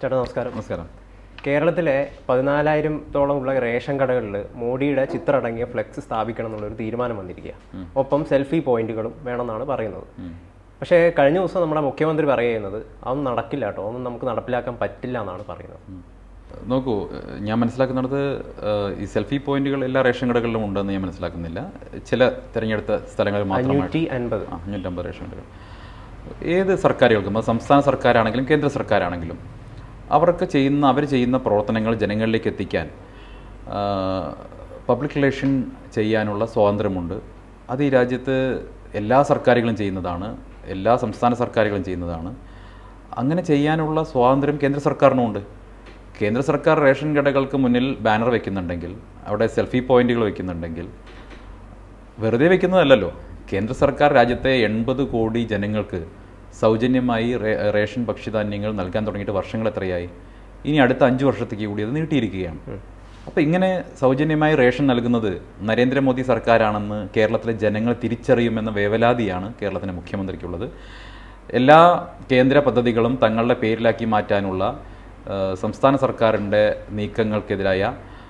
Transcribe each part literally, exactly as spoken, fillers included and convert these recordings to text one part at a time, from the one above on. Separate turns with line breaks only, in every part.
ചേട്ടാ നമസ്കാരം.
നമസ്കാരം.
കേരളത്തിലെ പതിനാലായിരത്തോളം ഉള്ള റേഷൻ കടകളിൽ മോഡിയുടെ ചിത്രം അടങ്ങിയ ഫ്ലെക്സ് സ്ഥാപിക്കണം എന്നുള്ളൊരു തീരുമാനം വന്നിരിക്കുക. ഒപ്പം സെൽഫി പോയിന്റുകളും വേണമെന്നാണ് പറയുന്നത്. പക്ഷേ കഴിഞ്ഞ ദിവസം നമ്മുടെ മുഖ്യമന്ത്രി പറയുന്നത് അതൊന്നും നടക്കില്ല കേട്ടോ, അതൊന്നും നമുക്ക് നടപ്പിലാക്കാൻ പറ്റില്ല എന്നാണ് പറയുന്നത്.
നോക്കൂ, ഞാൻ മനസ്സിലാക്കുന്നിടത്ത് ഈ സെൽഫി പോയിന്റുകൾ എല്ലാ റേഷൻ കടകളിലും ഉണ്ടെന്ന് ഞാൻ മനസ്സിലാക്കുന്നില്ല. ചില തിരഞ്ഞെടുത്ത സ്ഥലങ്ങളിൽ മാത്രമായിട്ട്
അൻപത്
അഞ്ഞൂറ്റമ്പത് റേഷൻ കടകൾ. ഏത് സർക്കാരുകൾക്കും, അത് സംസ്ഥാന സർക്കാരാണെങ്കിലും കേന്ദ്ര സർക്കാരാണെങ്കിലും അവർക്ക് ചെയ്യുന്ന അവർ ചെയ്യുന്ന പ്രവർത്തനങ്ങൾ ജനങ്ങളിലേക്ക് എത്തിക്കാൻ പബ്ലിക് റിലേഷൻ ചെയ്യാനുള്ള സ്വാതന്ത്ര്യമുണ്ട്. അത് ഈ രാജ്യത്ത് എല്ലാ സർക്കാരുകളും ചെയ്യുന്നതാണ്, എല്ലാ സംസ്ഥാന സർക്കാരുകളും ചെയ്യുന്നതാണ്. അങ്ങനെ ചെയ്യാനുള്ള സ്വാതന്ത്ര്യം കേന്ദ്ര സർക്കാരിനുമുണ്ട്. കേന്ദ്ര സർക്കാർ റേഷൻ കടകൾക്ക് മുന്നിൽ ബാനർ വയ്ക്കുന്നുണ്ടെങ്കിൽ, അവിടെ സെൽഫി പോയിന്റുകൾ വയ്ക്കുന്നുണ്ടെങ്കിൽ വെറുതെ വയ്ക്കുന്നതല്ലല്ലോ. കേന്ദ്ര സർക്കാർ രാജ്യത്തെ എൺപത് കോടി ജനങ്ങൾക്ക് സൗജന്യമായി റേഷൻ ഭക്ഷ്യധാന്യങ്ങൾ നൽകാൻ തുടങ്ങിയിട്ട് വർഷങ്ങൾ എത്രയായി? ഇനി അടുത്ത അഞ്ച് വർഷത്തേക്ക് കൂടി അത് നീട്ടിയിരിക്കുകയാണ്. അപ്പോൾ ഇങ്ങനെ സൗജന്യമായി റേഷൻ നൽകുന്നത് നരേന്ദ്രമോദി സർക്കാരാണെന്ന് കേരളത്തിലെ ജനങ്ങൾ തിരിച്ചറിയുമെന്ന വേവലാതിയാണ് കേരളത്തിൻ്റെ മുഖ്യമന്ത്രിക്കുള്ളത്. എല്ലാ കേന്ദ്ര പദ്ധതികളും തങ്ങളുടെ പേരിലാക്കി മാറ്റാനുള്ള സംസ്ഥാന സർക്കാരിൻ്റെ നീക്കങ്ങൾക്കെതിരായ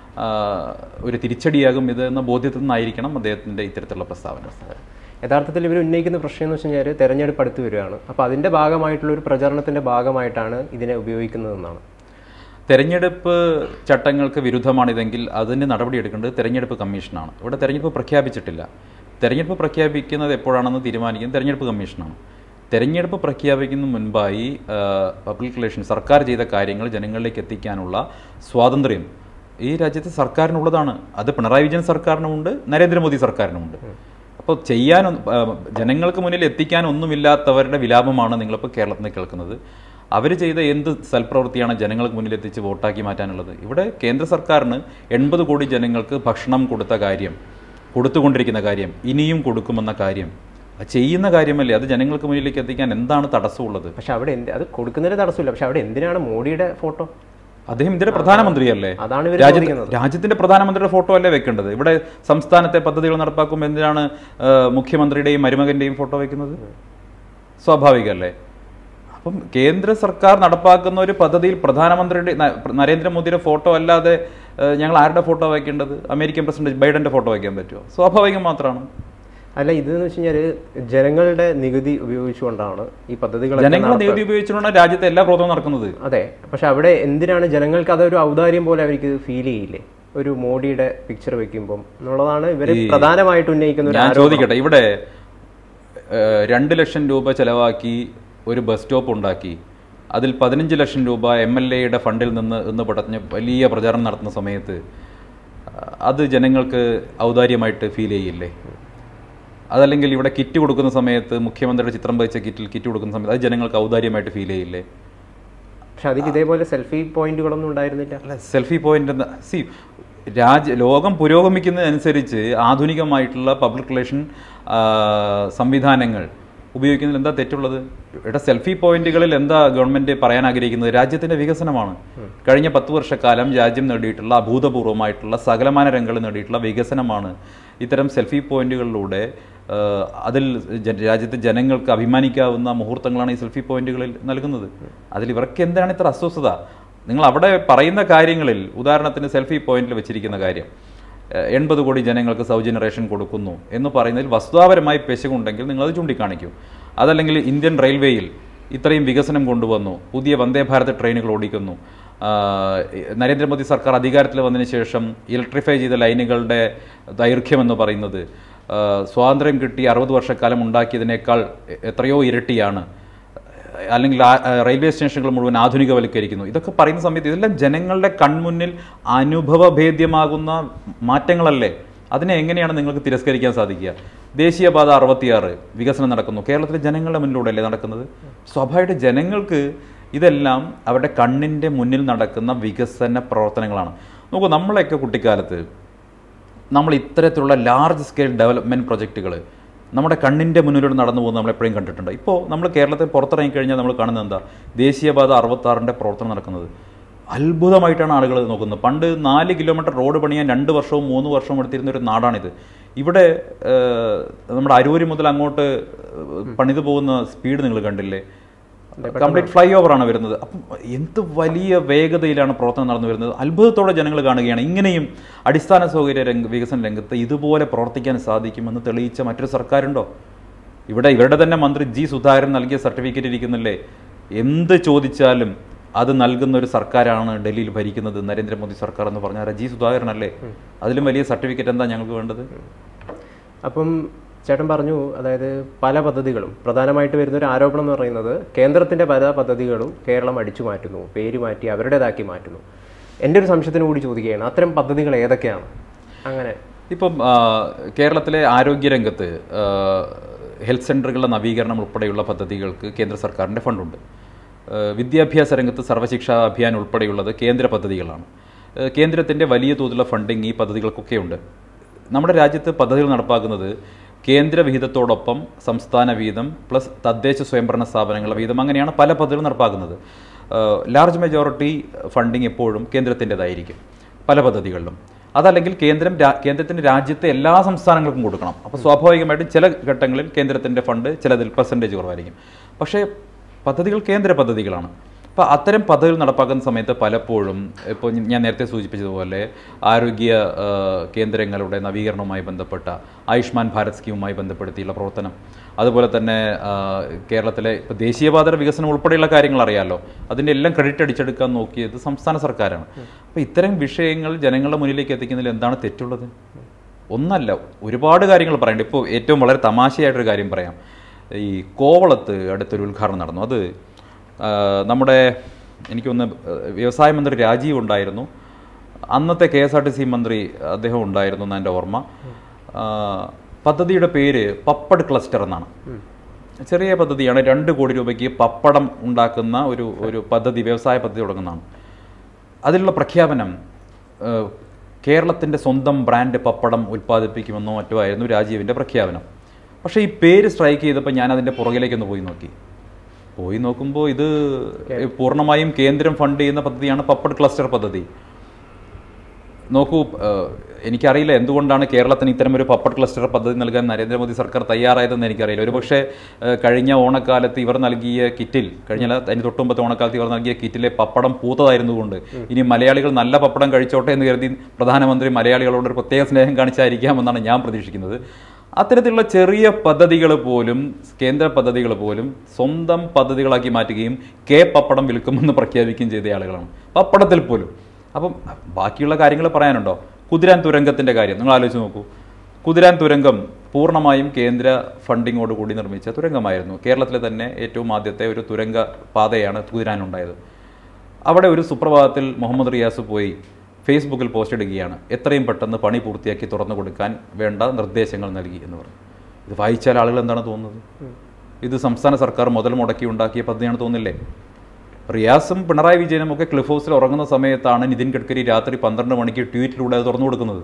ഒരു തിരിച്ചടിയാകും ഇത് എന്ന ബോധ്യത്തിൽ നിന്നായിരിക്കണം അദ്ദേഹത്തിൻ്റെ ഇത്തരത്തിലുള്ള പ്രസ്താവന.
യഥാർത്ഥത്തിൽ ഇവർ ഉന്നയിക്കുന്ന പ്രശ്നം എന്ന് വെച്ച് കഴിഞ്ഞാൽ തെരഞ്ഞെടുപ്പ് അടുത്ത് വരികയാണ്. അപ്പോൾ അതിൻ്റെ ഭാഗമായിട്ടുള്ള ഒരു പ്രചരണത്തിൻ്റെ ഭാഗമായിട്ടാണ് ഇതിനെ ഉപയോഗിക്കുന്നതെന്നാണ്.
തെരഞ്ഞെടുപ്പ് ചട്ടങ്ങൾക്ക് വിരുദ്ധമാണിതെങ്കിൽ അതിന് നടപടിയെടുക്കേണ്ടത് തെരഞ്ഞെടുപ്പ് കമ്മീഷനാണ്. ഇവിടെ തെരഞ്ഞെടുപ്പ് പ്രഖ്യാപിച്ചിട്ടില്ല. തെരഞ്ഞെടുപ്പ് പ്രഖ്യാപിക്കുന്നത് എപ്പോഴാണെന്ന് തീരുമാനിക്കുന്നത് തെരഞ്ഞെടുപ്പ് കമ്മീഷനാണ്. തെരഞ്ഞെടുപ്പ് പ്രഖ്യാപിക്കുന്നതിന് മുൻപായി പബ്ലിക് റിലേഷൻ സർക്കാർ ചെയ്ത കാര്യങ്ങൾ ജനങ്ങളിലേക്ക് എത്തിക്കാനുള്ള സ്വാതന്ത്ര്യം ഈ രാജ്യത്തെ സർക്കാരിനുള്ളതാണ്. അത് പിണറായി വിജയൻ സർക്കാരിനുമുണ്ട്, നരേന്ദ്രമോദി സർക്കാരിനുമുണ്ട്. അപ്പോൾ ചെയ്യാൻ ജനങ്ങൾക്ക് മുന്നിൽ എത്തിക്കാൻ ഒന്നുമില്ലാത്തവരുടെ വിലാപമാണ് നിങ്ങളിപ്പോൾ കേരളത്തിൽ നിന്ന് കേൾക്കുന്നത്. അവർ ചെയ്ത എന്ത് സൽപ്രവൃത്തിയാണ് ജനങ്ങൾക്ക് മുന്നിൽ എത്തിച്ച് വോട്ടാക്കി മാറ്റാനുള്ളത്? ഇവിടെ കേന്ദ്ര സർക്കാരിന് എൺപത് കോടി ജനങ്ങൾക്ക് ഭക്ഷണം കൊടുത്ത കാര്യം, കൊടുത്തുകൊണ്ടിരിക്കുന്ന കാര്യം, ഇനിയും കൊടുക്കുമെന്ന കാര്യം ചെയ്യുന്ന കാര്യമല്ലേ? അത് ജനങ്ങൾക്ക് മുന്നിലേക്ക് എത്തിക്കാൻ എന്താണ് തടസ്സമുള്ളത്?
പക്ഷെ അവിടെ എന്ത് അത് കൊടുക്കുന്നതിന് തടസ്സമില്ല. പക്ഷെ അവിടെ എന്തിനാണ് മോഡിയുടെ ഫോട്ടോ?
അദ്ദേഹം ഇന്ത്യയുടെ പ്രധാനമന്ത്രിയല്ലേ? രാജ്യത്തിന്റെ പ്രധാനമന്ത്രിയുടെ ഫോട്ടോ അല്ലേ വെക്കേണ്ടത്? ഇവിടെ സംസ്ഥാനത്തെ പദ്ധതികൾ നടപ്പാക്കുമ്പോൾ എന്തിനാണ് മുഖ്യമന്ത്രിയുടെയും മരുമകന്റെയും ഫോട്ടോ വെക്കുന്നത്? സ്വാഭാവികമല്ലേ? അപ്പം കേന്ദ്ര സർക്കാർ നടപ്പാക്കുന്ന ഒരു പദ്ധതിയിൽ പ്രധാനമന്ത്രിയുടെ നരേന്ദ്രമോദിയുടെ ഫോട്ടോ അല്ലാതെ ഞങ്ങൾ ആരുടെ ഫോട്ടോ വയ്ക്കേണ്ടത്? അമേരിക്കൻ പ്രസിഡന്റ് ബൈഡന്റെ ഫോട്ടോ വയ്ക്കാൻ പറ്റുമോ? സ്വാഭാവികം മാത്രമാണ്.
അല്ല, ഇതെന്ന് വെച്ച് കഴിഞ്ഞാൽ ജനങ്ങളുടെ നികുതി ഉപയോഗിച്ചുകൊണ്ടാണ് ഈ പദ്ധതികൾ.
ജനങ്ങളുടെ നികുതി ഉപയോഗിച്ചുകൊണ്ടാണ് രാജ്യത്തെ എല്ലാ പ്രവർത്തനവും നടക്കുന്നത്.
അതെ, പക്ഷെ അവിടെ എന്തിനാണ് ജനങ്ങൾക്ക് അതൊരു ഔദാര്യം പോലെ അവർക്ക് ഫീൽ ചെയ്യില്ലേ ഒരു മോഡിയുടെ പിക്ചർ വെക്കുമ്പോൾ എന്നുള്ളതാണ് ഇവര് പ്രധാനമായിട്ട് ഉന്നയിക്കുന്നത്.
ഞാൻ ചോദിക്കട്ടെ, ഇവിടെ രണ്ട് ലക്ഷം രൂപ ചെലവാക്കി ഒരു ബസ് സ്റ്റോപ്പ് ഉണ്ടാക്കി അതിൽ പതിനഞ്ച് ലക്ഷം രൂപ എം എൽ എയുടെ ഫണ്ടിൽ നിന്ന് എന്ന് പടഞ്ഞ് വലിയ പ്രചാരണം നടത്തുന്ന സമയത്ത് അത് ജനങ്ങൾക്ക് ഔദാര്യമായിട്ട് ഫീൽ ചെയ്യില്ലേ? അതല്ലെങ്കിൽ ഇവിടെ കിറ്റ് കൊടുക്കുന്ന സമയത്ത് മുഖ്യമന്ത്രിയുടെ ചിത്രം വഹിച്ച കിറ്റിൽ കിറ്റ് കൊടുക്കുന്ന സമയത്ത് അത് ജനങ്ങൾക്ക് ഔദാര്യമായിട്ട് ഫീൽ ചെയ്യില്ലേ?
പക്ഷെ അതിൽ ഇതേപോലെ സെൽഫി പോയിന്റുകളൊന്നും ഉണ്ടായിരുന്നില്ല.
അല്ല, സെൽഫി പോയിന്റ് എന്താ? സി രാജ്യ ലോകം പുരോഗമിക്കുന്നതനുസരിച്ച് ആധുനികമായിട്ടുള്ള പബ്ലിക് റിലേഷൻ സംവിധാനങ്ങൾ ഉപയോഗിക്കുന്നതിൽ എന്താ തെറ്റുള്ളത്? ഇവിടെ സെൽഫി പോയിന്റുകളിൽ എന്താ ഗവൺമെന്റ് പറയാൻ ആഗ്രഹിക്കുന്നത്? രാജ്യത്തിന്റെ വികസനമാണ്. കഴിഞ്ഞ പത്ത് വർഷക്കാലം രാജ്യം നേടിയിട്ടുള്ള അഭൂതപൂർവമായിട്ടുള്ള സകലമാന രംഗങ്ങളിൽ നേടിയിട്ടുള്ള വികസനമാണ് ഇത്തരം സെൽഫി പോയിന്റുകളിലൂടെ അതിൽ രാജ്യത്തെ ജനങ്ങൾക്ക് അഭിമാനിക്കാവുന്ന മുഹൂർത്തങ്ങളാണ് ഈ സെൽഫി പോയിന്റുകളിൽ നൽകുന്നത്. അതിൽ ഇവർക്ക് എന്താണ് ഇത്ര അസ്വസ്ഥത? നിങ്ങൾ അവിടെ പറയുന്ന കാര്യങ്ങളിൽ, ഉദാഹരണത്തിന് സെൽഫി പോയിന്റിൽ വെച്ചിരിക്കുന്ന കാര്യം, എൺപത് കോടി ജനങ്ങൾക്ക് സൗജന്യ റേഷൻ കൊടുക്കുന്നു എന്ന് പറയുന്നതിൽ വസ്തുതാപരമായി പെശകുണ്ടെങ്കിൽ നിങ്ങളത് ചൂണ്ടിക്കാണിക്കൂ. അതല്ലെങ്കിൽ ഇന്ത്യൻ റെയിൽവേയിൽ ഇത്രയും വികസനം കൊണ്ടുവന്നു, പുതിയ വന്ദേ ഭാരത് ട്രെയിനുകൾ ഓടിക്കുന്നു, നരേന്ദ്രമോദി സർക്കാർ അധികാരത്തിൽ വന്നതിന് ശേഷം ഇലക്ട്രിഫൈ ചെയ്ത ലൈനുകളുടെ ദൈർഘ്യമെന്ന് പറയുന്നത് സ്വാതന്ത്ര്യം കിട്ടി അറുപത് വർഷക്കാലം ഉണ്ടാക്കിയതിനേക്കാൾ എത്രയോ ഇരട്ടിയാണ്, അല്ലെങ്കിൽ റെയിൽവേ സ്റ്റേഷനുകൾ മുഴുവൻ ആധുനികവൽക്കരിക്കുന്നു. ഇതൊക്കെ പറയുന്ന സമയത്ത് ഇതെല്ലാം ജനങ്ങളുടെ കൺമുന്നിൽ അനുഭവഭേദ്യമാകുന്ന മാറ്റങ്ങളല്ലേ? അതിനെ എങ്ങനെയാണ് നിങ്ങൾക്ക് തിരസ്കരിക്കാൻ സാധിക്കുക? ദേശീയപാത അറുപത്തിയാറ് വികസനം നടക്കുന്നു, കേരളത്തിലെ ജനങ്ങളുടെ മുന്നിലൂടെയല്ലേ നടക്കുന്നത്? സ്വാഭാവികമായിട്ട് ജനങ്ങൾക്ക് ഇതെല്ലാം അവരുടെ കണ്ണിൻ്റെ മുന്നിൽ നടക്കുന്ന വികസന പ്രവർത്തനങ്ങളാണ്. നോക്കൂ, നമ്മളെയൊക്കെ കുട്ടിക്കാലത്ത് നമ്മൾ ഇത്തരത്തിലുള്ള ലാർജ് സ്കെയിൽ ഡെവലപ്മെൻറ്റ് പ്രൊജക്റ്റുകൾ നമ്മുടെ കണ്ണിൻ്റെ മുന്നിലൂടെ നടന്നു പോകുന്നത് നമ്മൾ എപ്പോഴും കണ്ടിട്ടുണ്ട്. ഇപ്പോൾ നമ്മൾ കേരളത്തിൽ പുറത്തിറങ്ങിക്കഴിഞ്ഞാൽ നമ്മൾ കാണുന്നത് എന്താ? ദേശീയപാത അറുപത്താറിൻ്റെ പ്രവർത്തനം നടക്കുന്നത് അത്ഭുതമായിട്ടാണ് ആളുകൾ നോക്കുന്നത്. പണ്ട് നാല് കിലോമീറ്റർ റോഡ് പണിയാൻ രണ്ട് വർഷവും മൂന്ന് വർഷവും എടുത്തിരുന്ന ഒരു നാടാണിത്. ഇവിടെ നമ്മുടെ അരൂര് മുതൽ അങ്ങോട്ട് പണിതു പോകുന്ന സ്പീഡ് നിങ്ങൾ കണ്ടില്ലേ? കംപ്ലീറ്റ് ഫ്ലൈ ഓവറാണ് വരുന്നത്. അപ്പം എന്ത് വലിയ വേഗതയിലാണ് പ്രവർത്തനം നടന്നു വരുന്നത്. അത്ഭുതത്തോടെ ജനങ്ങൾ കാണുകയാണ് ഇങ്ങനെയും അടിസ്ഥാന സൗകര്യ രംഗ വികസന രംഗത്ത് ഇതുപോലെ പ്രവർത്തിക്കാൻ സാധിക്കുമെന്ന് തെളിയിച്ച മറ്റൊരു സർക്കാരുണ്ടോ? ഇവിടെ ഇവരുടെ തന്നെ മന്ത്രി ജി സുധാകരൻ നൽകിയ സർട്ടിഫിക്കറ്റ് ഇരിക്കുന്നില്ലേ? എന്ത് ചോദിച്ചാലും അത് നൽകുന്ന ഒരു സർക്കാരാണ് ഡൽഹിയിൽ ഭരിക്കുന്നത് നരേന്ദ്രമോദി സർക്കാർ എന്ന് പറഞ്ഞാൽ ജി സുധാകരൻ അല്ലേ? അതിലും വലിയ സർട്ടിഫിക്കറ്റ് എന്താ ഞങ്ങൾക്ക് വേണ്ടത്?
അപ്പം ചേട്ടൻ പറഞ്ഞു, അതായത് പല പദ്ധതികളും പ്രധാനമായിട്ട് വരുന്നൊരു ആരോപണം എന്ന് പറയുന്നത് കേന്ദ്രത്തിൻ്റെ പല പദ്ധതികളും കേരളം അടിച്ചു മാറ്റുന്നു, പേര് മാറ്റി അവരുടേതാക്കി മാറ്റുന്നു. എൻ്റെ ഒരു സംശയത്തിന് കൂടി ചോദിക്കുകയാണ്, അത്തരം പദ്ധതികൾ ഏതൊക്കെയാണ്? അങ്ങനെ
ഇപ്പം കേരളത്തിലെ ആരോഗ്യരംഗത്ത് ഹെൽത്ത് സെൻ്ററുകളുടെ നവീകരണം ഉൾപ്പെടെയുള്ള പദ്ധതികൾക്ക് കേന്ദ്ര സർക്കാരിൻ്റെ ഫണ്ടുണ്ട്. വിദ്യാഭ്യാസ രംഗത്ത് സർവശിക്ഷാ അഭിയാൻ ഉൾപ്പെടെയുള്ളത് കേന്ദ്ര പദ്ധതികളാണ്. കേന്ദ്രത്തിൻ്റെ വലിയ തോതിലുള്ള ഫണ്ടിങ് ഈ പദ്ധതികൾക്കൊക്കെ ഉണ്ട്. നമ്മുടെ രാജ്യത്ത് പദ്ധതികൾ നടപ്പാക്കുന്നത് കേന്ദ്ര വിഹിതത്തോടൊപ്പം സംസ്ഥാന വീതം പ്ലസ് തദ്ദേശ സ്വയംഭരണ സ്ഥാപനങ്ങളുടെ വീതം, അങ്ങനെയാണ് പല പദ്ധതികളും നടപ്പാക്കുന്നത്. ലാർജ് മെജോറിറ്റി ഫണ്ടിങ് എപ്പോഴും കേന്ദ്രത്തിൻ്റെതായിരിക്കും പല പദ്ധതികളിലും. അതല്ലെങ്കിൽ കേന്ദ്രം കേന്ദ്രത്തിൻ്റെ രാജ്യത്തെ എല്ലാ സംസ്ഥാനങ്ങൾക്കും കൊടുക്കണം. അപ്പോൾ സ്വാഭാവികമായിട്ടും ചില ഘട്ടങ്ങളിൽ കേന്ദ്രത്തിൻ്റെ ഫണ്ട് ചിലതിൽ പെർസെൻറ്റേജ് കുറവായിരിക്കും. പക്ഷേ പദ്ധതികൾ കേന്ദ്ര പദ്ധതികളാണ്. അപ്പോൾ അത്തരം പദ്ധതികൾ നടപ്പാക്കുന്ന സമയത്ത് പലപ്പോഴും ഇപ്പോൾ ഞാൻ നേരത്തെ സൂചിപ്പിച്ചതുപോലെ ആരോഗ്യ കേന്ദ്രങ്ങളുടെ നവീകരണവുമായി ബന്ധപ്പെട്ട ആയുഷ്മാൻ ഭാരത് സ്കീമുമായി ബന്ധപ്പെടുത്തിയുള്ള പ്രവർത്തനം, അതുപോലെ തന്നെ കേരളത്തിലെ ഇപ്പോൾ ദേശീയപാത വികസനം ഉൾപ്പെടെയുള്ള കാര്യങ്ങൾ അറിയാമല്ലോ, അതിൻ്റെ എല്ലാം ക്രെഡിറ്റ് അടിച്ചെടുക്കാൻ നോക്കിയത് സംസ്ഥാന സർക്കാരാണ്. അപ്പോൾ ഇത്തരം വിഷയങ്ങൾ ജനങ്ങളുടെ മുന്നിലേക്ക് എത്തിക്കുന്നതിൽ എന്താണ് തെറ്റുള്ളത്? ഒന്നല്ല, ഒരുപാട് കാര്യങ്ങൾ പറയണ്ട. ഇപ്പോൾ ഏറ്റവും വളരെ തമാശയായിട്ടൊരു കാര്യം പറയാം. ഈ കോവളത്ത് അടുത്തൊരു ഉദ്ഘാടനം നടന്നു. അത് നമ്മുടെ എനിക്കൊന്ന് വ്യവസായ മന്ത്രി രാജീവ് ഉണ്ടായിരുന്നു, അന്നത്തെ K S R T C മന്ത്രി അദ്ദേഹം ഉണ്ടായിരുന്നു എന്ന് എൻ്റെ ഓർമ്മ. പദ്ധതിയുടെ പേര് പപ്പട് ക്ലസ്റ്റർ എന്നാണ്. ചെറിയ പദ്ധതിയാണ്. രണ്ട് കോടി രൂപയ്ക്ക് പപ്പടം ഉണ്ടാക്കുന്ന ഒരു ഒരു പദ്ധതി, വ്യവസായ പദ്ധതി തുടങ്ങുന്നതാണ്. അതിലുള്ള പ്രഖ്യാപനം കേരളത്തിൻ്റെ സ്വന്തം ബ്രാൻഡ് പപ്പടം ഉൽപ്പാദിപ്പിക്കുമെന്നോ മറ്റോ ആയിരുന്നു രാജീവിൻ്റെ പ്രഖ്യാപനം. പക്ഷേ ഈ പേര് സ്ട്രൈക്ക് ചെയ്തപ്പോൾ ഞാൻ അതിൻ്റെ പുറകിലേക്കൊന്ന് പോയി നോക്കി. പോയി നോക്കുമ്പോൾ ഇത് പൂർണ്ണമായും കേന്ദ്രം ഫണ്ട് ചെയ്യുന്ന പദ്ധതിയാണ് പപ്പട് ക്ലസ്റ്റർ പദ്ധതി. നോക്കൂ, എനിക്കറിയില്ല എന്തുകൊണ്ടാണ് കേരളത്തിന് ഇത്തരം ഒരു പപ്പട് ക്ലസ്റ്റർ പദ്ധതി നൽകാൻ നരേന്ദ്രമോദി സർക്കാർ തയ്യാറായതെന്ന് എനിക്കറിയില്ല. ഒരുപക്ഷെ കഴിഞ്ഞ ഓണക്കാലത്ത് ഇവർ നൽകിയ കിറ്റിൽ, കഴിഞ്ഞ അതിന് തൊട്ടുമ്പത്തെ ഓണക്കാലത്ത് ഇവർ നൽകിയ കിറ്റിലെ പപ്പടം പൂത്തതായിരുന്നുകൊണ്ട് ഇനി മലയാളികൾ നല്ല പപ്പടം കഴിച്ചോട്ടെ എന്ന് കരുതി പ്രധാനമന്ത്രി മലയാളികളോട് ഒരു പ്രത്യേക സ്നേഹം കാണിച്ചായിരിക്കാമെന്നാണ് ഞാൻ പ്രതീക്ഷിക്കുന്നത്. അത്തരത്തിലുള്ള ചെറിയ പദ്ധതികൾ പോലും, കേന്ദ്ര പദ്ധതികൾ പോലും സ്വന്തം പദ്ധതികളാക്കി മാറ്റുകയും കെ പപ്പടം വിൽക്കുമെന്ന് പ്രഖ്യാപിക്കുകയും ചെയ്ത ആളുകളാണ് പപ്പടത്തിൽ പോലും. അപ്പം ബാക്കിയുള്ള കാര്യങ്ങൾ പറയാനുണ്ടോ? കുതിരാൻ തുരങ്കത്തിൻ്റെ കാര്യം നിങ്ങൾ ആലോചിച്ച് നോക്കൂ. കുതിരാൻ തുരങ്കം പൂർണ്ണമായും കേന്ദ്ര ഫണ്ടിങ്ങോട് കൂടി നിർമ്മിച്ച തുരങ്കമായിരുന്നു. കേരളത്തിലെ തന്നെ ഏറ്റവും ആദ്യത്തെ ഒരു തുരങ്ക പാതയാണ് കുതിരാനുണ്ടായത്. അവിടെ ഒരു സുപ്രഭാതത്തിൽ മുഹമ്മദ് റിയാസ് പോയി ഫേസ്ബുക്കിൽ പോസ്റ്റ് ഇടുകയാണ്, എത്രയും പെട്ടെന്ന് പണി പൂർത്തിയാക്കി തുറന്നു കൊടുക്കാൻ വേണ്ട നിർദ്ദേശങ്ങൾ നൽകി എന്ന് പറഞ്ഞു. ഇത് വായിച്ചാൽ ആളുകൾ എന്താണ് തോന്നുന്നത്? ഇത് സംസ്ഥാന സർക്കാർ മുതൽ മുടക്കി ഉണ്ടാക്കിയ പദ്ധതിയാണ് തോന്നില്ലേ? റിയാസും പിണറായി വിജയനും ഒക്കെ ക്ലിഫ് ഹൗസിൽ ഉറങ്ങുന്ന സമയത്താണ് നിതിൻ ഗഡ്കരി രാത്രി പന്ത്രണ്ട് മണിക്ക് ട്വീറ്റിലൂടെ അത് തുറന്നു കൊടുക്കുന്നത്.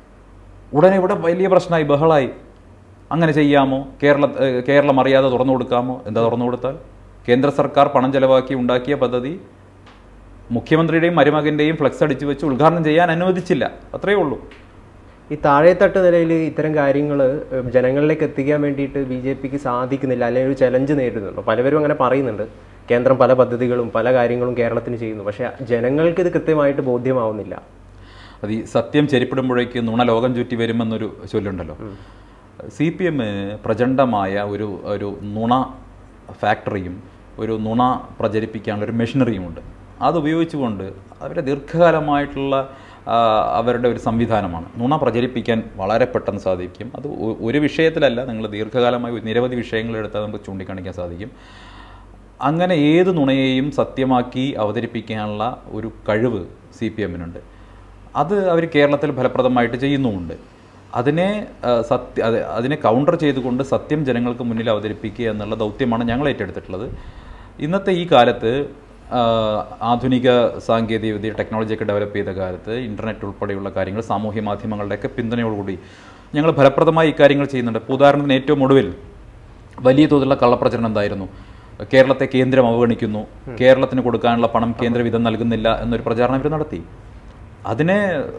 ഉടനെ ഇവിടെ വലിയ പ്രശ്നമായി, ബഹളായി. അങ്ങനെ ചെയ്യാമോ? കേരള കേരളം അറിയാതെ തുറന്നു കൊടുക്കാമോ? എന്താ തുറന്നു കൊടുത്താൽ? കേന്ദ്ര സർക്കാർ പണം ചെലവാക്കി ഉണ്ടാക്കിയ പദ്ധതി മുഖ്യമന്ത്രിയുടെയും മരുമകൻ്റെയും ഫ്ലെക്സ് അടിച്ചു വെച്ച് ഉദ്ഘാടനം ചെയ്യാൻ അനുവദിച്ചില്ല. അത്രയേ ഉള്ളൂ.
ഈ താഴെത്തട്ട് നിലയിൽ ഇത്തരം കാര്യങ്ങൾ ജനങ്ങളിലേക്ക് എത്തിക്കാൻ വേണ്ടിയിട്ട് ബി ജെ പിക്ക് സാധിക്കുന്നില്ല, അല്ലെങ്കിൽ ഒരു ചലഞ്ച് നേരിടുന്നുണ്ടോ? പലവരും അങ്ങനെ പറയുന്നുണ്ട്, കേന്ദ്രം പല പദ്ധതികളും പല കാര്യങ്ങളും കേരളത്തിന് ചെയ്യുന്നു, പക്ഷേ ജനങ്ങൾക്ക് ഇത് കൃത്യമായിട്ട് ബോധ്യമാവുന്നില്ല.
അത് ഈ സത്യം ചെരിപ്പിടുമ്പോഴേക്ക് നുണ ലോകം ചുറ്റി വരുമെന്നൊരു ചൊല്ലുണ്ടല്ലോ. സി പി എം പ്രചണ്ഡമായ ഒരു ഒരു നുണ ഫാക്ടറിയും ഒരു നുണ പ്രചരിപ്പിക്കാനുള്ള ഒരു മെഷീനറിയുമുണ്ട്. അതുപയോഗിച്ചുകൊണ്ട് അവരുടെ ദീർഘകാലമായിട്ടുള്ള അവരുടെ ഒരു സംവിധാനമാണ്. നുണ പ്രചരിപ്പിക്കാൻ വളരെ പെട്ടെന്ന് സാധിക്കും. അത് ഒരു വിഷയത്തിലല്ല, നിങ്ങൾ ദീർഘകാലമായി നിരവധി വിഷയങ്ങളെടുത്താൽ നമുക്ക് ചൂണ്ടിക്കാണിക്കാൻ സാധിക്കും. അങ്ങനെ ഏത് നുണയെയും സത്യമാക്കി അവതരിപ്പിക്കാനുള്ള ഒരു കഴിവ് സി പി എമ്മിനുണ്ട്. അത് അവർ കേരളത്തിൽ ഫലപ്രദമായിട്ട് ചെയ്യുന്നുമുണ്ട്. അതിനെ സത്യ അതിനെ കൗണ്ടർ ചെയ്തുകൊണ്ട് സത്യം ജനങ്ങൾക്ക് മുന്നിൽ അവതരിപ്പിക്കുക എന്നുള്ള ദൗത്യമാണ് ഞങ്ങൾ ഏറ്റെടുത്തിട്ടുള്ളത്. ഇന്നത്തെ ഈ കാലത്ത് ആധുനിക സാങ്കേതികവിദ്യ ടെക്നോളജിയൊക്കെ ഡെവലപ്പ് ചെയ്ത കാലത്ത് ഇൻ്റർനെറ്റ് ഉൾപ്പെടെയുള്ള കാര്യങ്ങൾ, സാമൂഹ്യ മാധ്യമങ്ങളുടെയൊക്കെ പിന്തുണയോടുകൂടി ഞങ്ങൾ ഫലപ്രദമായി ഇക്കാര്യങ്ങൾ ചെയ്യുന്നുണ്ട്. ഇപ്പോൾ ഉദാഹരണത്തിന് ഏറ്റവും ഒടുവിൽ വലിയ തോതിലുള്ള കള്ളപ്രചരണം എന്തായിരുന്നു? കേരളത്തെ കേന്ദ്രം അവഗണിക്കുന്നു, കേരളത്തിന് കൊടുക്കാനുള്ള പണം കേന്ദ്രവിധം നൽകുന്നില്ല എന്നൊരു പ്രചാരണം ഇവർ നടത്തി. അതിനെ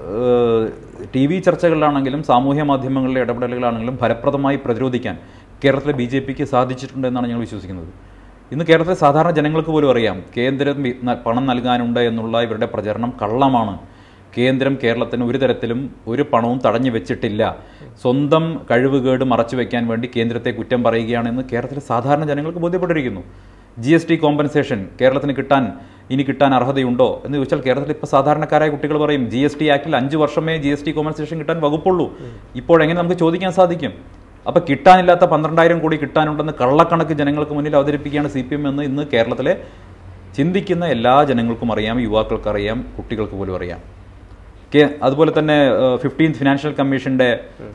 ടി വി ചർച്ചകളിലാണെങ്കിലും സാമൂഹ്യ മാധ്യമങ്ങളിലെ ഇടപെടലുകളാണെങ്കിലും ഫലപ്രദമായി പ്രതിരോധിക്കാൻ കേരളത്തിലെ ബി ജെ പിക്ക് സാധിച്ചിട്ടുണ്ട് എന്നാണ് ഞങ്ങൾ വിശ്വസിക്കുന്നത്. ഇന്ന് കേരളത്തിലെ സാധാരണ ജനങ്ങൾക്ക് പോലും അറിയാം കേന്ദ്രം പണം നൽകാനുണ്ട് എന്നുള്ള ഇവരുടെ പ്രചരണം കള്ളമാണ്. കേന്ദ്രം കേരളത്തിന് ഒരു തരത്തിലും ഒരു പണവും തടഞ്ഞു വെച്ചിട്ടില്ല. സ്വന്തം കഴിവുകേട് മറച്ചു വെക്കാൻ വേണ്ടി കേന്ദ്രത്തെ കുറ്റം പറയുകയാണെന്ന് കേരളത്തിലെ സാധാരണ ജനങ്ങൾക്ക് ബോധ്യപ്പെട്ടിരിക്കുന്നു. ജി എസ് ടി കോമ്പൻസേഷൻ കേരളത്തിന് കിട്ടാൻ ഇനി കിട്ടാൻ അർഹതയുണ്ടോ എന്ന് ചോദിച്ചാൽ കേരളത്തിൽ ഇപ്പോൾ സാധാരണക്കാരായ കുട്ടികൾ പറയും ജി എസ് ടി ആക്ടിൽ അഞ്ച് വർഷമേ ജി എസ് ടി കോമ്പൻസേഷൻ കിട്ടാൻ വകുപ്പുള്ളൂ. ഇപ്പോഴെങ്ങനെ നമുക്ക് ചോദിക്കാൻ സാധിക്കും? അപ്പോൾ കിട്ടാനില്ലാത്ത പന്ത്രണ്ടായിരം കോടി കിട്ടാനുണ്ടെന്ന് കള്ളക്കണക്ക് ജനങ്ങൾക്ക് മുന്നിൽ അവതരിപ്പിക്കുകയാണ് സി പി എം എന്ന് ഇന്ന് കേരളത്തിലെ ചിന്തിക്കുന്ന എല്ലാ ജനങ്ങൾക്കും അറിയാം, യുവാക്കൾക്കറിയാം, കുട്ടികൾക്ക് പോലും അറിയാം. അതുപോലെ തന്നെ ഫിഫ്റ്റീൻത് ഫിനാൻഷ്യൽ കമ്മീഷന്റെ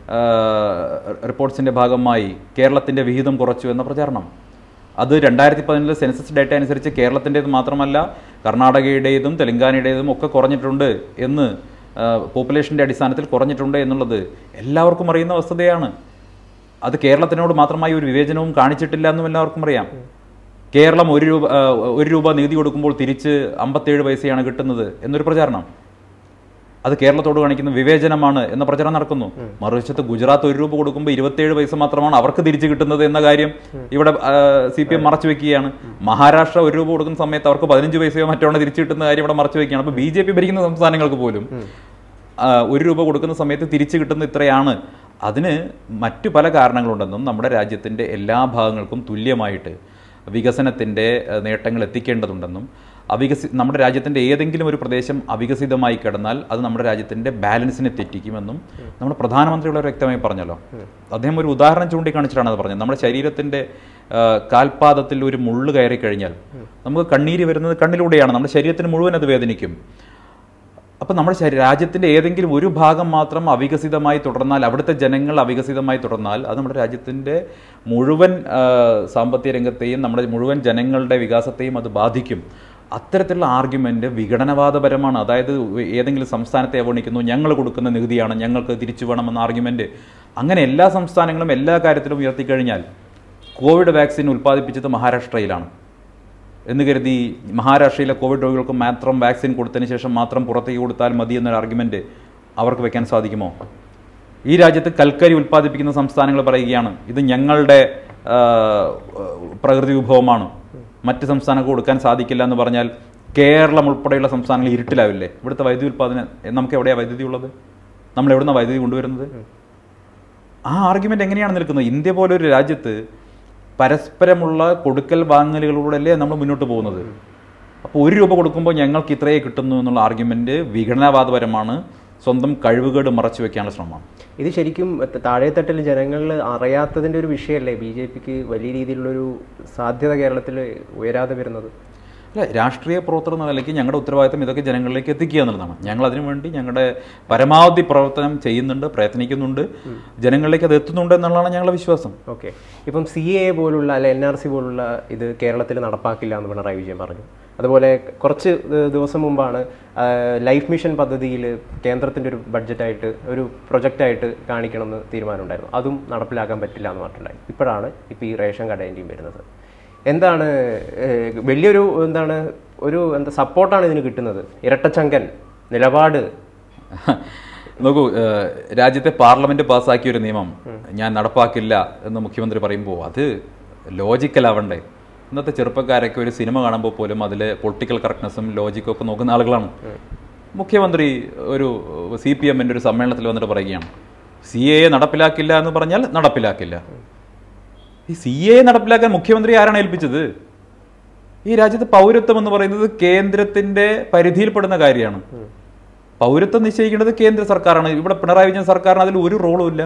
റിപ്പോർട്ട്സിന്റെ ഭാഗമായി കേരളത്തിന്റെ വിഹിതം കുറച്ചു എന്ന പ്രചാരണം, അത് രണ്ടായിരത്തി പതിനെട്ടിലെ സെൻസസ് ഡേറ്റ അനുസരിച്ച് കേരളത്തിൻ്റെത് മാത്രമല്ല കർണാടകയുടേതും തെലങ്കാനയുടേതും ഒക്കെ കുറഞ്ഞിട്ടുണ്ട് എന്ന്, പോപ്പുലേഷൻ്റെ അടിസ്ഥാനത്തിൽ കുറഞ്ഞിട്ടുണ്ട് എന്നുള്ളത് എല്ലാവർക്കും അറിയുന്ന വസ്തുതയാണ്. അത് കേരളത്തിനോട് മാത്രമായി ഒരു വിവേചനവും കാണിച്ചിട്ടില്ല എന്നും എല്ലാവർക്കും അറിയാം. കേരളം ഒരു രൂപ ഒരു രൂപ നികുതി കൊടുക്കുമ്പോൾ തിരിച്ച് അമ്പത്തേഴ് പൈസയാണ് കിട്ടുന്നത് എന്നൊരു പ്രചാരണം, അത് കേരളത്തോട് കാണിക്കുന്ന വിവേചനമാണ് എന്ന പ്രചരണം നടക്കുന്നു. മറുവശത്ത് ഗുജറാത്ത് ഒരു രൂപ കൊടുക്കുമ്പോൾ ഇരുപത്തിയേഴ് പൈസ മാത്രമാണ് അവർക്ക് തിരിച്ചു കിട്ടുന്നത് എന്ന കാര്യം ഇവിടെ സി പി എം മറച്ചു വെക്കുകയാണ്. മഹാരാഷ്ട്ര ഒരു രൂപ കൊടുക്കുന്ന സമയത്ത് അവർക്ക് പതിനഞ്ച് പൈസയോ മറ്റോ തിരിച്ചു കിട്ടുന്ന കാര്യം ഇവിടെ മറച്ചു വെക്കുകയാണ്. അപ്പോൾ ബി ജെ പി ഭരിക്കുന്ന സംസ്ഥാനങ്ങൾക്ക് പോലും ഒരു രൂപ കൊടുക്കുന്ന സമയത്ത് തിരിച്ചു കിട്ടുന്ന ഇത്രയാണ്. അതിന് മറ്റു പല കാരണങ്ങളുണ്ടെന്നും നമ്മുടെ രാജ്യത്തിൻ്റെ എല്ലാ ഭാഗങ്ങൾക്കും തുല്യമായിട്ട് വികസനത്തിൻ്റെ നേട്ടങ്ങൾ എത്തിക്കേണ്ടതുണ്ടെന്നും അവികസി നമ്മുടെ രാജ്യത്തിൻ്റെ ഏതെങ്കിലും ഒരു പ്രദേശം അവികസിതമായി കിടന്നാൽ അത് നമ്മുടെ രാജ്യത്തിൻ്റെ ബാലൻസിനെ തെറ്റിക്കുമെന്നും നമ്മുടെ പ്രധാനമന്ത്രി വളരെ വ്യക്തമായി പറഞ്ഞല്ലോ. അദ്ദേഹം ഒരു ഉദാഹരണം ചൂണ്ടിക്കാണിച്ചിട്ടാണ് അത് പറഞ്ഞത്. നമ്മുടെ ശരീരത്തിൻ്റെ കാൽപാദത്തിൽ ഒരു മുള്ള് കയറി കഴിഞ്ഞാൽ നമുക്ക് കണ്ണീര് വരുന്നത് കണ്ണിലൂടെയാണ്, നമ്മുടെ ശരീരത്തിന് മുഴുവൻ അത് വേദനിക്കും. അപ്പം നമ്മുടെ രാജ്യത്തിൻ്റെ ഏതെങ്കിലും ഒരു ഭാഗം മാത്രം അവികസിതമായി തുടർന്നാൽ, അവിടുത്തെ ജനങ്ങൾ അവികസിതമായി തുടർന്നാൽ അത് നമ്മുടെ രാജ്യത്തിൻ്റെ മുഴുവൻ സാമ്പത്തിക രംഗത്തെയും നമ്മുടെ മുഴുവൻ ജനങ്ങളുടെ വികാസത്തെയും അത് ബാധിക്കും. അത്തരത്തിലുള്ള ആർഗ്യുമെൻ്റ് വിഘടനവാദപരമാണ്. അതായത് ഏതെങ്കിലും സംസ്ഥാനത്തെ അവഗണിക്കുന്നു, ഞങ്ങൾ കൊടുക്കുന്ന നികുതിയാണ് ഞങ്ങൾക്ക് തിരിച്ചു വേണമെന്ന ആർഗ്യുമെൻ്റ് അങ്ങനെ എല്ലാ സംസ്ഥാനങ്ങളും എല്ലാ കാര്യത്തിലും ഉയർത്തിക്കഴിഞ്ഞാൽ കോവിഡ് വാക്സിൻ ഉൽപ്പാദിപ്പിച്ചത് മഹാരാഷ്ട്രയിലാണ് എന്ന് കരുതി മഹാരാഷ്ട്രയിലെ കോവിഡ് രോഗികൾക്ക് മാത്രം വാക്സിൻ കൊടുത്തതിന് ശേഷം മാത്രം പുറത്തേക്ക് കൊടുത്താൽ മതി എന്നൊരു ആർഗ്യുമെൻ്റ് അവർക്ക് വെക്കാൻ സാധിക്കുമോ? ഈ രാജ്യത്ത് കൽക്കരി ഉൽപ്പാദിപ്പിക്കുന്ന സംസ്ഥാനങ്ങൾ പറയുകയാണ് ഇത് ഞങ്ങളുടെ പ്രകൃതി വിഭവമാണ്, മറ്റ് സംസ്ഥാനങ്ങൾക്ക് കൊടുക്കാൻ സാധിക്കില്ല എന്ന് പറഞ്ഞാൽ കേരളം ഉൾപ്പെടെയുള്ള സംസ്ഥാനങ്ങൾ ഇരുട്ടിലാവില്ലേ? ഇവിടുത്തെ വൈദ്യുതി ഉൽപ്പാദനം നമുക്ക് എവിടെയാണ് വൈദ്യുതി ഉള്ളത്? നമ്മൾ എവിടുന്ന വൈദ്യുതി കൊണ്ടുവരുന്നത്? ആ ആർഗ്യുമെൻ്റ് എങ്ങനെയാണ് നിൽക്കുന്നത്? ഇന്ത്യ പോലൊരു രാജ്യത്ത് പരസ്പരമുള്ള കൊടുക്കൽ വാങ്ങലുകളിലൂടെയല്ലേ നമ്മൾ മുന്നോട്ട് പോകുന്നത്. അപ്പോൾ ഒരു രൂപ കൊടുക്കുമ്പോൾ ഞങ്ങൾക്ക് ഇത്രയേ കിട്ടുന്നു എന്നുള്ള ആർഗ്യുമെൻ്റ് വിഘടനവാദപരമാണ്, സ്വന്തം കഴിവുകേട് മറച്ചു വെക്കാനുള്ള ശ്രമമാണ്.
ഇത് ശരിക്കും താഴെത്തട്ടിൽ ജനങ്ങളിൽ അറിയാത്തതിൻ്റെ ഒരു വിഷയമല്ലേ ബി ജെ പിക്ക് വലിയ രീതിയിലുള്ളൊരു സാധ്യത കേരളത്തിൽ ഉയരാതെ വരുന്നത്?
അല്ല, രാഷ്ട്രീയ പ്രവർത്തനം എന്ന നിലയ്ക്ക് ഞങ്ങളുടെ ഉത്തരവാദിത്തം ഇതൊക്കെ ജനങ്ങളിലേക്ക് എത്തിക്കുക എന്നുള്ളതാണ്. ഞങ്ങൾ അതിനുവേണ്ടി ഞങ്ങളുടെ പരമാവധി പ്രവർത്തനം ചെയ്യുന്നുണ്ട്, പ്രയത്നിക്കുന്നുണ്ട്, ജനങ്ങളിലേക്ക് അത് എത്തുന്നുണ്ട് എന്നുള്ളതാണ് ഞങ്ങളുടെ വിശ്വാസം.
ഓക്കെ, ഇപ്പം സി എ പോലുള്ള അല്ലെ എൻ ആർ സി പോലുള്ള ഇത് കേരളത്തിൽ നടപ്പാക്കില്ല എന്ന് പിണറായി വിജയൻ പറഞ്ഞു. അതുപോലെ കുറച്ച് ദിവസം മുമ്പാണ് ലൈഫ് മിഷൻ പദ്ധതിയിൽ കേന്ദ്രത്തിൻ്റെ ഒരു ബഡ്ജറ്റായിട്ട് ഒരു പ്രൊജക്റ്റായിട്ട് കാണിക്കണമെന്ന് തീരുമാനമുണ്ടായിരുന്നു. അതും നടപ്പിലാക്കാൻ പറ്റില്ല എന്ന് പറഞ്ഞിട്ടുണ്ടായി. ഇപ്പോഴാണ് ഇപ്പോൾ ഈ റേഷൻ കടേൻ്റെയും വരുന്നത്. എന്താണ് വലിയൊരു എന്താണ് ഒരു എന്താ സപ്പോർട്ടാണ് ഇതിന് കിട്ടുന്നത്? ഇരട്ടച്ചങ്കൻ നിലപാട്.
നോക്കൂ, രാജ്യത്തെ പാർലമെന്റ് പാസ്സാക്കിയ ഒരു നിയമം ഞാൻ നടപ്പാക്കില്ല എന്ന് മുഖ്യമന്ത്രി പറയുമ്പോൾ അത് ലോജിക്കലാവണ്ടേ? ഇന്നത്തെ ചെറുപ്പക്കാരൊക്കെ ഒരു സിനിമ കാണുമ്പോൾ പോലും അതിലെ പൊളിറ്റിക്കൽ കറക്റ്റ്നെസ്സും ലോജിക്കും ഒക്കെ നോക്കുന്ന ആളുകളാണ്. മുഖ്യമന്ത്രി ഒരു സി പി എമ്മിൻ്റെ ഒരു സമ്മേളനത്തിൽ വന്നിട്ട് പറയുകയാണ് സി എ നടപ്പിലാക്കില്ല എന്ന് പറഞ്ഞാൽ നടപ്പിലാക്കില്ല. ഈ സി എ നടപ്പിലാക്കാൻ മുഖ്യമന്ത്രി ആരാണ് ഏൽപ്പിച്ചത്? ഈ രാജ്യത്ത് പൗരത്വം എന്ന് പറയുന്നത് കേന്ദ്രത്തിന്റെ പരിധിയിൽപ്പെടുന്ന കാര്യമാണ്. പൗരത്വം നിശ്ചയിക്കേണ്ടത് കേന്ദ്ര സർക്കാരാണ്. ഇവിടെ പിണറായി വിജയൻ സർക്കാരിന് അതിൽ ഒരു റോളും ഇല്ല.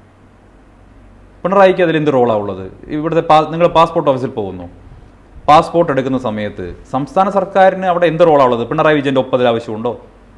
പിണറായിക്ക് അതിൽ എന്ത് റോളാണ് ഉള്ളത്? ഇവിടുത്തെ നിങ്ങൾ പാസ്പോർട്ട് ഓഫീസിൽ പോകുന്നു, പാസ്പോർട്ട് എടുക്കുന്ന സമയത്ത് സംസ്ഥാന സർക്കാരിന് അവിടെ എന്ത് റോളാണ് ഉള്ളത്? പിണറായി വിജയന്റെ ഒപ്പതിൽ ആവശ്യമുണ്ടോ?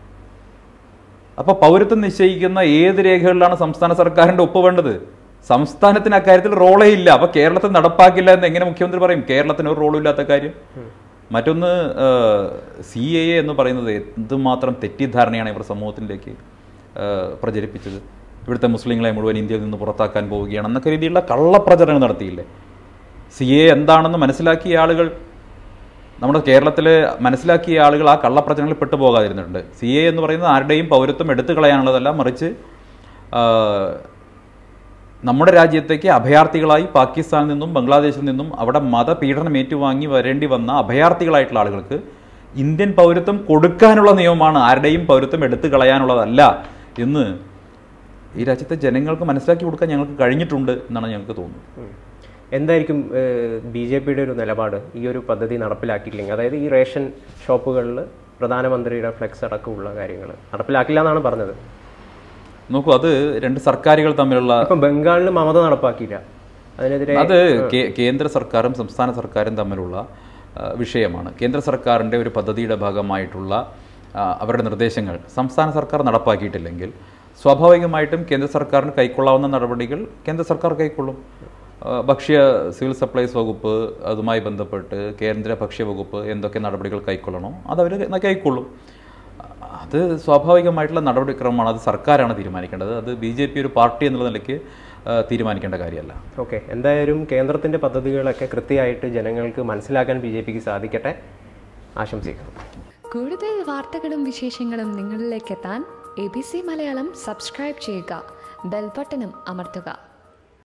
അപ്പൊ പൗരത്വം നിശ്ചയിക്കുന്ന ഏത് രേഖകളിലാണ് സംസ്ഥാന സർക്കാരിന്റെ ഒപ്പ് വേണ്ടത്? സംസ്ഥാനത്തിന് അക്കാര്യത്തിൽ റോളേ ഇല്ല. അപ്പൊ കേരളത്തിൽ നടപ്പാക്കില്ല എന്ന് എങ്ങനെ മുഖ്യമന്ത്രി പറയും? കേരളത്തിന് ഒരു റോളും ഇല്ലാത്ത കാര്യം. മറ്റൊന്ന്, സി എ എ എന്ന് പറയുന്നത് എന്തുമാത്രം തെറ്റിദ്ധാരണയാണ് ഇവർ സമൂഹത്തിലേക്ക് പ്രചരിപ്പിച്ചത്. ഇവിടുത്തെ മുസ്ലിങ്ങളെ മുഴുവൻ ഇന്ത്യയിൽ നിന്ന് പുറത്താക്കാൻ പോവുകയാണ് എന്നൊക്കെ രീതിയിലുള്ള കള്ളപ്രചരണം നടത്തിയില്ലേ? സി എ എന്താണെന്ന് മനസ്സിലാക്കിയ ആളുകൾ, നമ്മുടെ കേരളത്തിൽ മനസ്സിലാക്കിയ ആളുകൾ ആ കള്ളപ്രചരണങ്ങളിൽ പെട്ടുപോകാതിരുന്നിട്ടുണ്ട്. സി എ എന്ന് പറയുന്നത് ആരുടെയും പൗരത്വം എടുത്തു കളയാനുള്ളതല്ല, മറിച്ച് നമ്മുടെ രാജ്യത്തേക്ക് അഭയാർത്ഥികളായി പാകിസ്ഥാനിൽ നിന്നും ബംഗ്ലാദേശിൽ നിന്നും അവിടെ മതപീഡനം ഏറ്റുവാങ്ങി വരേണ്ടി വന്ന അഭയാർത്ഥികളായിട്ടുള്ള ആളുകൾക്ക് ഇന്ത്യൻ പൗരത്വം കൊടുക്കാനുള്ള നിയമമാണ്, ആരുടെയും പൗരത്വം എടുത്തു കളയാനുള്ളതല്ല എന്ന് ഈ രാജ്യത്തെ ജനങ്ങൾക്ക് മനസ്സിലാക്കി കൊടുക്കാൻ ഞങ്ങൾക്ക് കഴിഞ്ഞിട്ടുണ്ട് എന്നാണ് ഞങ്ങൾക്ക് തോന്നുന്നത്.
എന്തായിരിക്കും ബി ജെ പിയുടെ ഒരു നിലപാട് ഈ ഒരു പദ്ധതി നടപ്പിലാക്കിയില്ലെങ്കിൽ? അതായത് ഈ റേഷൻ ഷോപ്പുകളിൽ പ്രധാനമന്ത്രിയുടെ ഫ്ലെക്സ് അടക്കമുള്ള കാര്യങ്ങൾ നടപ്പിലാക്കില്ല എന്നാണ് പറഞ്ഞത്.
നോക്കൂ, അത് രണ്ട് സർക്കാരുകൾ തമ്മിലുള്ള,
ഇപ്പം ബംഗാളിൽ മമത നടപ്പാക്കിയില്ല, അതിനെതിരെ
അത് കേന്ദ്ര സർക്കാരും സംസ്ഥാന സർക്കാരും തമ്മിലുള്ള വിഷയമാണ്. കേന്ദ്ര സർക്കാരിൻ്റെ ഒരു പദ്ധതിയുടെ ഭാഗമായിട്ടുള്ള അവരുടെ നിർദ്ദേശങ്ങൾ സംസ്ഥാന സർക്കാർ നടപ്പാക്കിയിട്ടില്ലെങ്കിൽ സ്വാഭാവികമായിട്ടും കേന്ദ്ര സർക്കാരിന് കൈക്കൊള്ളാവുന്ന നടപടികൾ കേന്ദ്ര സർക്കാർ കൈക്കൊള്ളും. ഭക്ഷ്യ സിവിൽ സപ്ലൈസ് വകുപ്പ് അതുമായി ബന്ധപ്പെട്ട് കേന്ദ്ര ഭക്ഷ്യ വകുപ്പ് എന്തൊക്കെ നടപടികൾ കൈക്കൊള്ളണോ അതവർ കൈക്കൊള്ളും. അത് സ്വാഭാവികമായിട്ടുള്ള നടപടിക്രമമാണ്, അത് സർക്കാരാണ് തീരുമാനിക്കേണ്ടത്. അത് ബി ജെ പി ഒരു പാർട്ടി എന്നുള്ള നിലയ്ക്ക് തീരുമാനിക്കേണ്ട കാര്യമല്ല.
ഓക്കെ, എന്തായാലും കേന്ദ്രത്തിൻ്റെ പദ്ധതികളൊക്കെ കൃത്യമായിട്ട് ജനങ്ങൾക്ക് മനസ്സിലാക്കാൻ ബി ജെ പിക്ക് സാധിക്കട്ടെ, ആശംസിക്കുന്നു.
കൂടുതൽ വാർത്തകളും വിശേഷങ്ങളും നിങ്ങളിലേക്ക് എത്താൻ A B C Malayalam subscribe ചെയ്യുക, ബെൽ ബട്ടണും അമർത്തുക.